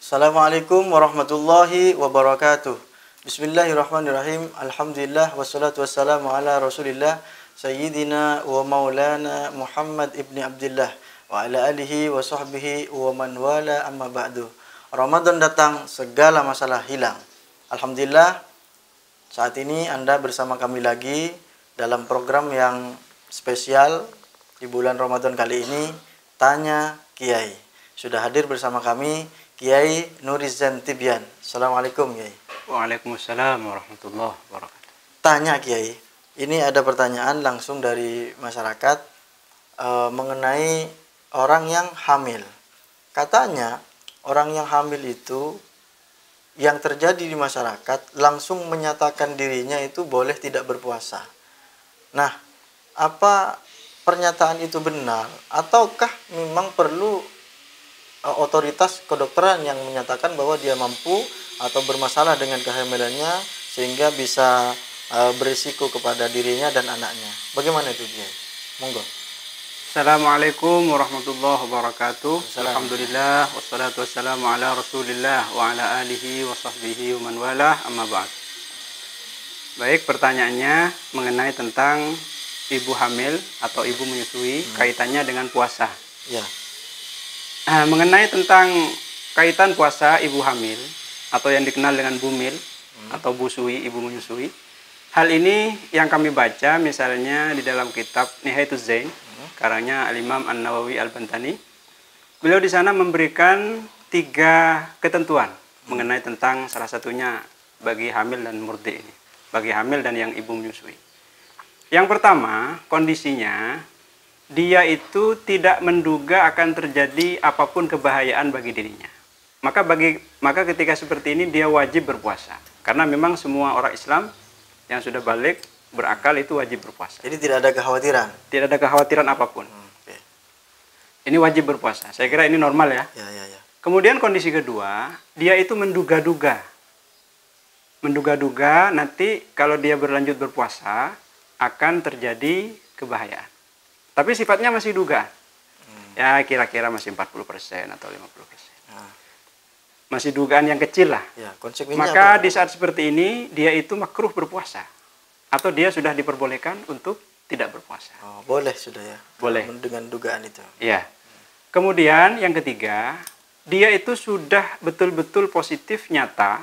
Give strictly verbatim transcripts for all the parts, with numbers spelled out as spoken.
Assalamualaikum warahmatullahi wabarakatuh. Bismillahirrahmanirrahim. Alhamdulillah wassalatu wassalamu ala Rasulillah Sayyidina wa Maulana Muhammad ibni Abdullah wa ala alihi wa sahbihi wa man wala amma ba'du. Ramadan datang, segala masalah hilang. Alhamdulillah, saat ini Anda bersama kami lagi dalam program yang spesial di bulan Ramadan kali ini, Tanya Kiai. Sudah hadir bersama kami Kiai Nurizan Tibyan. Assalamualaikum Kiai. Waalaikumsalam warahmatullahi wabarakatuh. Tanya Kiai, ini ada pertanyaan langsung dari masyarakat e, mengenai orang yang hamil. Katanya orang yang hamil itu yang terjadi di masyarakat langsung menyatakan dirinya itu boleh tidak berpuasa. Nah, apa pernyataan itu benar ataukah memang perlu otoritas kedokteran yang menyatakan bahwa dia mampu atau bermasalah dengan kehamilannya sehingga bisa uh, berisiko kepada dirinya dan anaknya? Bagaimana itu dia? Monggo. Assalamualaikum warahmatullahi wabarakatuh. Alhamdulillah wassalatu wassalamu ala Rasulillah wa ala alihi wa sahbihi wa man walah, amma ba'd. Baik, pertanyaannya mengenai tentang ibu hamil atau ibu menyusui, hmm. kaitannya dengan puasa. Ya. Nah, mengenai tentang kaitan puasa ibu hamil atau yang dikenal dengan bumil hmm. atau busui, ibu menyusui. Hal ini yang kami baca misalnya di dalam kitab Nihayatuz Zain, hmm. karangnya Al-Imam An-Nawawi Al-Bantani. Beliau di sana memberikan tiga ketentuan hmm. mengenai tentang salah satunya bagi hamil dan murdi ini. Bagi hamil dan yang ibu menyusui. Yang pertama, kondisinya dia itu tidak menduga akan terjadi apapun kebahayaan bagi dirinya. Maka bagi maka ketika seperti ini dia wajib berpuasa. Karena memang semua orang Islam yang sudah balik berakal itu wajib berpuasa. Jadi tidak ada kekhawatiran. Tidak ada kekhawatiran apapun. Hmm, okay. Ini wajib berpuasa. Saya kira ini normal ya. Ya, ya, ya. Kemudian kondisi kedua, dia itu menduga-duga. Menduga-duga nanti kalau dia berlanjut berpuasa akan terjadi kebahayaan. Tapi sifatnya masih dugaan. Hmm. Ya kira-kira masih empat puluh persen atau lima puluh persen. Nah. Masih dugaan yang kecil lah. Ya, maka apa? Di saat seperti ini, dia itu makruh berpuasa. Atau dia sudah diperbolehkan untuk tidak berpuasa. Oh, boleh sudah ya? Boleh. Dengan dugaan itu. Ya. Kemudian yang ketiga, dia itu sudah betul-betul positif nyata.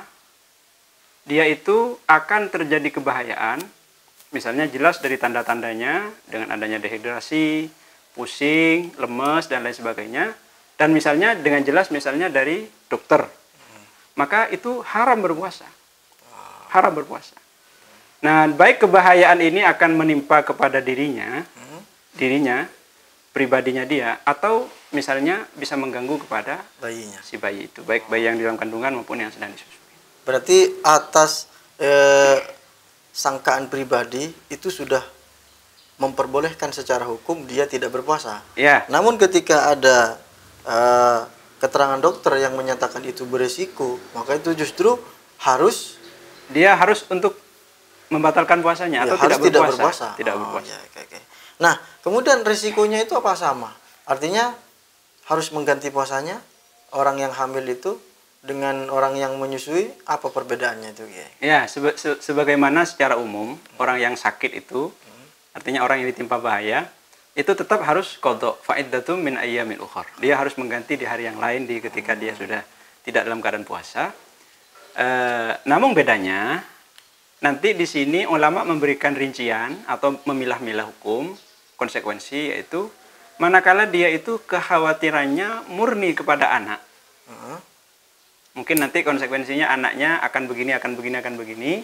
Dia itu akan terjadi kebahayaan. Misalnya jelas dari tanda-tandanya dengan adanya dehidrasi, pusing, lemes, dan lain sebagainya. Dan misalnya dengan jelas misalnya dari dokter. Maka itu haram berpuasa. Haram berpuasa. Nah, baik kebahayaan ini akan menimpa kepada dirinya, dirinya, pribadinya dia, atau misalnya bisa mengganggu kepada bayinya, si bayi itu. Baik bayi yang di dalam kandungan maupun yang sedang disusui. Berarti atas... Eh... sangkaan pribadi itu sudah memperbolehkan secara hukum dia tidak berpuasa. Ya. Namun ketika ada uh, keterangan dokter yang menyatakan itu beresiko, maka itu justru harus dia harus untuk membatalkan puasanya ya, atau tidak berpuasa. Tidak berpuasa. Tidak oh, berpuasa. Ya, okay, okay. Nah, kemudian risikonya itu apa sama? Artinya harus mengganti puasanya orang yang hamil itu dengan orang yang menyusui, apa perbedaannya itu ya? Ya, seba se sebagaimana secara umum hmm. orang yang sakit itu, hmm. artinya orang yang ditimpa bahaya, itu tetap harus qadha fa'iddatum min ayyamin ukhar. Dia harus mengganti di hari yang lain di ketika hmm. dia sudah tidak dalam keadaan puasa. E, namun bedanya, nanti di sini ulama memberikan rincian atau memilah-milah hukum, konsekuensi, yaitu manakala dia itu kekhawatirannya murni kepada anak. Hmm. Mungkin nanti konsekuensinya anaknya akan begini, akan begini, akan begini.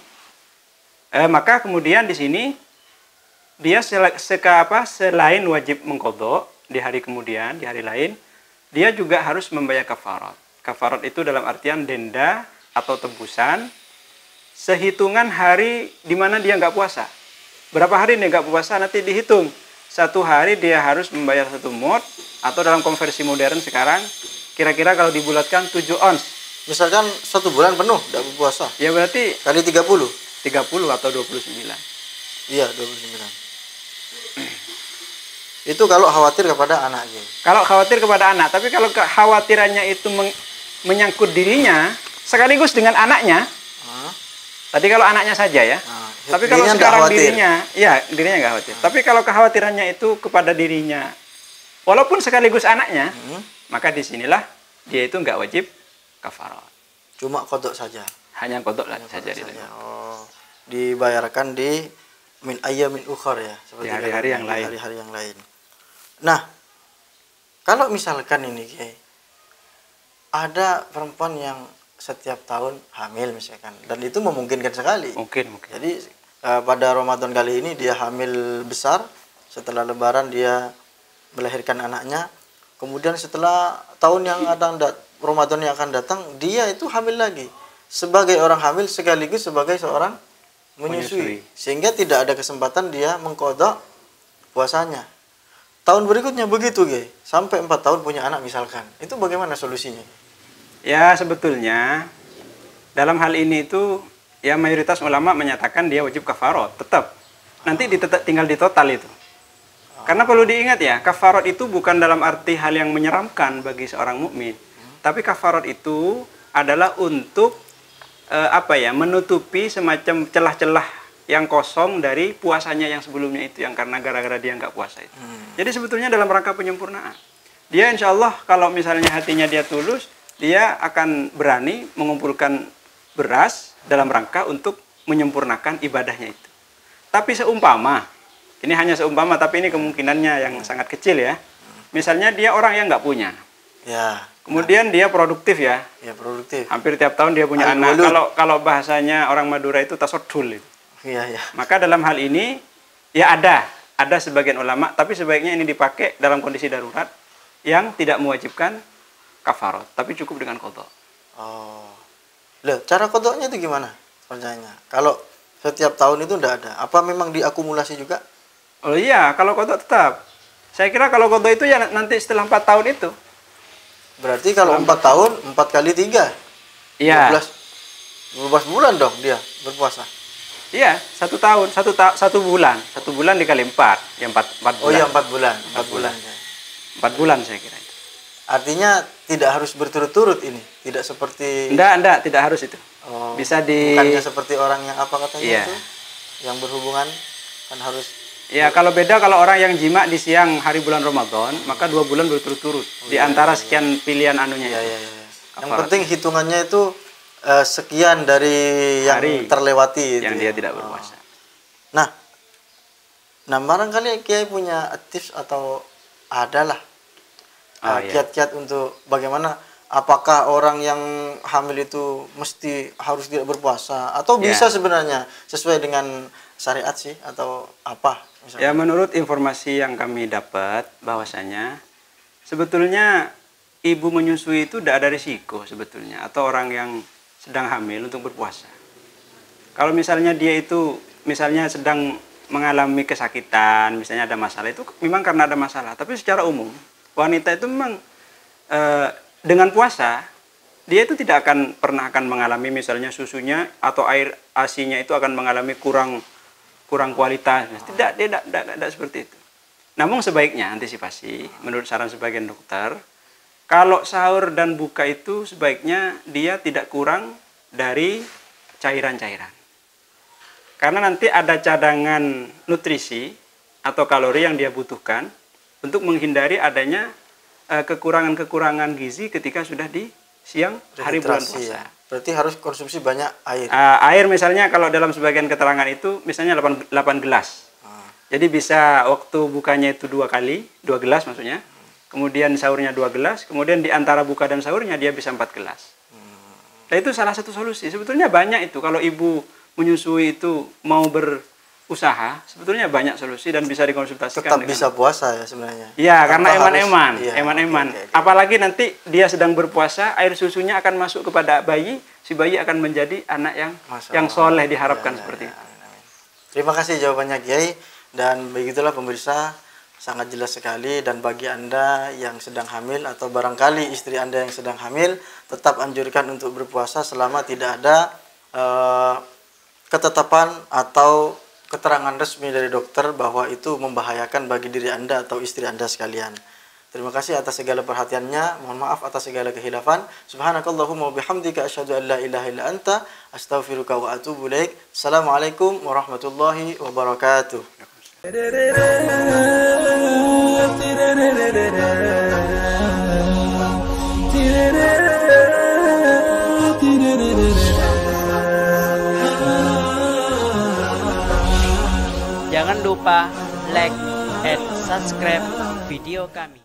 Eh, maka kemudian di sini dia seka apa selain wajib mengqadha di hari kemudian, di hari lain, dia juga harus membayar kafarat. Kafarat itu dalam artian denda atau tebusan sehitungan hari di mana dia nggak puasa. Berapa hari dia nggak puasa nanti dihitung. Satu hari dia harus membayar satu mud atau dalam konversi modern sekarang kira-kira kalau dibulatkan tujuh ons. Misalkan satu bulan penuh tidak berpuasa. Ya berarti kali tiga puluh. tiga puluh atau dua puluh sembilan. Iya, dua puluh sembilan. Itu kalau khawatir kepada anaknya. Kalau khawatir kepada anak, tapi kalau kekhawatirannya itu meng, menyangkut dirinya sekaligus dengan anaknya. Ah. Tadi kalau anaknya saja ya. Ah, Tapi kalau dirinya nggak sekarang khawatir. dirinya, ya dirinya nggak khawatir. Tapi kalau kekhawatirannya itu kepada dirinya, walaupun sekaligus anaknya, Hmm. maka disinilah dia itu nggak wajib kafarat. Cuma kodok saja. Hanya kodok lah Hanya saja kodok di saja. Oh, dibayarkan di min ayyamin ukhar ya, seperti Di hari-hari kata- yang di lain. hari-hari yang lain. Nah, kalau misalkan ini Kiai, ada perempuan yang setiap tahun hamil misalkan, dan itu memungkinkan sekali. Mungkin, mungkin. Jadi eh, pada Ramadan kali ini dia hamil besar, setelah Lebaran dia melahirkan anaknya, kemudian setelah tahun yang akan dat Ramadan yang akan datang dia itu hamil lagi sebagai orang hamil sekaligus sebagai seorang menyusui, Menyusui. sehingga tidak ada kesempatan dia mengkodok puasanya. Tahun berikutnya begitu, Ge, sampai empat tahun punya anak misalkan, itu bagaimana solusinya? Ya sebetulnya dalam hal ini itu ya mayoritas ulama menyatakan dia wajib kafarat tetap. Nanti ditetap, tinggal di total itu. Karena perlu diingat ya, kafarat itu bukan dalam arti hal yang menyeramkan bagi seorang mukmin. Tapi kafarat itu adalah untuk eh, apa ya, menutupi semacam celah-celah yang kosong dari puasanya yang sebelumnya itu, yang karena gara-gara dia nggak puasa itu. Jadi sebetulnya dalam rangka penyempurnaan. Dia insya Allah kalau misalnya hatinya dia tulus, dia akan berani mengumpulkan beras dalam rangka untuk menyempurnakan ibadahnya itu. Tapi seumpama, ini hanya seumpama, tapi ini kemungkinannya yang sangat kecil ya. Misalnya dia orang yang nggak punya. Ya, Kemudian dia produktif ya. ya produktif. Hampir tiap tahun dia punya anak. Al-walud. Kalau kalau bahasanya orang Madura itu tasodul itu. Iya, ya. Maka dalam hal ini ya ada, ada sebagian ulama, tapi sebaiknya ini dipakai dalam kondisi darurat yang tidak mewajibkan kafarat, tapi cukup dengan kodok. Oh. Loh, cara kodoknya itu gimana? Pertanyaannya. Kalau setiap tahun itu enggak ada, apa memang diakumulasi juga? Oh iya, kalau kodok tetap. Saya kira kalau kodok itu ya nanti setelah empat tahun itu. Berarti kalau empat tahun, empat kali tiga. Iya. dua belas, dua belas bulan dong dia berpuasa. Iya, satu tahun, satu ta satu bulan, satu bulan dikali empat, ya empat, empat bulan. Oh iya, empat bulan. Empat bulan. bulan. Empat bulan saya kira itu. Artinya tidak harus berturut-turut ini. Tidak seperti... Enggak, enggak, tidak harus itu. Oh, Bisa di... bukannya seperti orang yang apa katanya Iya. itu? Yang berhubungan kan harus... Ya kalau beda kalau orang yang jima di siang hari bulan Ramadan, maka dua bulan berturut-turut. Di antara sekian pilihan anunya. Iya, itu. iya, iya. Yang Kafarat. penting hitungannya itu eh, sekian dari yang Hari terlewati itu yang ya. dia tidak Oh. berpuasa. Nah, nah barangkali Kiai punya tips atau adalah Oh, eh, iya. kiat-kiat untuk bagaimana, apakah orang yang hamil itu mesti harus tidak berpuasa atau Ya. bisa sebenarnya sesuai dengan syariat sih atau apa misalnya? Ya menurut informasi yang kami dapat bahwasanya sebetulnya ibu menyusui itu tidak ada risiko sebetulnya, atau orang yang sedang hamil untuk berpuasa. Kalau misalnya dia itu misalnya sedang mengalami kesakitan, misalnya ada masalah, itu memang karena ada masalah. Tapi secara umum wanita itu memang e, dengan puasa dia itu tidak akan pernah akan mengalami misalnya susunya atau air asinya itu akan mengalami kurang kurang kualitas. Tidak, dia tidak, tidak, tidak seperti itu. Namun sebaiknya antisipasi menurut saran sebagian dokter, kalau sahur dan buka itu sebaiknya dia tidak kurang dari cairan-cairan. Karena nanti ada cadangan nutrisi atau kalori yang dia butuhkan untuk menghindari adanya uh, kekurangan-kekurangan gizi ketika sudah di siang hari bulan Rehidrasi puasa. ya. Berarti harus konsumsi banyak air. Uh, air misalnya kalau dalam sebagian keterangan itu misalnya delapan, delapan gelas. Ah. Jadi bisa waktu bukanya itu dua kali, dua gelas maksudnya. Kemudian sahurnya dua gelas, kemudian di antara buka dan sahurnya dia bisa empat gelas. Nah itu salah satu solusi. Sebetulnya banyak itu kalau ibu menyusui itu mau berusaha, sebetulnya banyak solusi dan bisa dikonsultasikan. Tetap dengan... bisa puasa ya sebenarnya. Ya, karena Tanpa eman-eman, harus- iya, eman-eman. oke, oke, oke. Apalagi nanti dia sedang berpuasa, air susunya akan masuk kepada bayi, si bayi akan menjadi anak yang Masya yang Allah. soleh diharapkan Ya, ya, seperti ya. itu. Amin, amin. Terima kasih jawabannya Kiai, dan begitulah pemirsa, sangat jelas sekali. Dan bagi Anda yang sedang hamil atau barangkali istri Anda yang sedang hamil, tetap anjurkan untuk berpuasa selama tidak ada eh, ketetapan atau keterangan resmi dari dokter bahwa itu membahayakan bagi diri Anda atau istri Anda sekalian. Terima kasih atas segala perhatiannya. Mohon maaf atas segala kehilafan. Subhanakallahumma wa bihamdika asyhadu an la ilaha illa anta astaghfiruka wa atubu ilaik. Assalamualaikum warahmatullahi wabarakatuh. Jangan lupa like and subscribe video kami.